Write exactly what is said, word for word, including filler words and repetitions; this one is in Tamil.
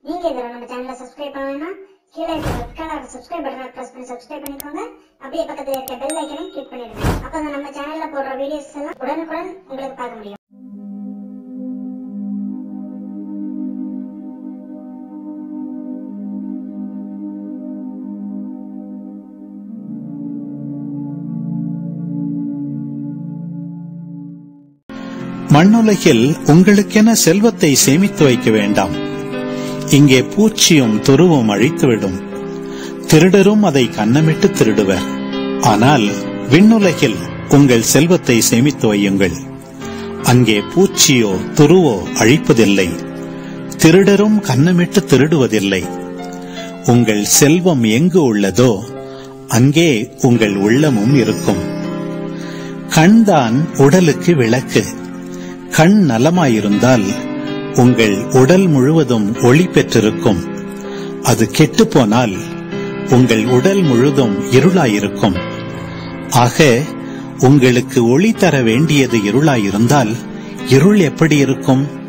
நீங்க இதெல்லாம் நம்ம சேனலை சப்ஸ்கிரைப் பண்ணணும்னா கீழே இருக்க ரெட் கலர் சப்ஸ்கிரைப் பட்டனை பிரஸ் பண்ணி சப்ஸ்கிரைப் பண்ணிக்கோங்க. அப்படியே பக்கத்துல இருக்க பெல் ஐக்கனை கிளிக் பண்ணிடுங்க. அப்பதான் நம்ம சேனல்ல போடுற வீடியோஸ் எல்லாம் உடனுக்குடன் உங்களுக்கு பார்க்க முடியும். மண்ணுலகில் உங்களுக்கென செல்வத்தை சேமித்து வைக்க வேண்டாம். இங்கே பூச்சியும் துருவும் அழித்துவிடும். திருடரும் அதை கன்னமிட்டு திருடுவர். ஆனால் விண்ணுலகில் உங்கள் செல்வத்தை சேமித்து வையுங்கள். அங்கே பூச்சியோ துருவோ அழிப்பதில்லை, திருடரும் கன்னமிட்டு திருடுவதில்லை. உங்கள் செல்வம் எங்கு உள்ளதோ அங்கே உங்கள் உள்ளமும் இருக்கும். கண்தான் உடலுக்கு விளக்கு. கண் நலமாயிருந்தால் உங்கள் உடல் முழுவதும் ஒளி பெற்றிருக்கும். அது கெட்டுப்போனால் உங்கள் உடல் முழுதும் இருளாயிருக்கும். ஆக உங்களுக்கு ஒளி தர வேண்டியது இருளாயிருந்தால் இருள் எப்படி இருக்கும்?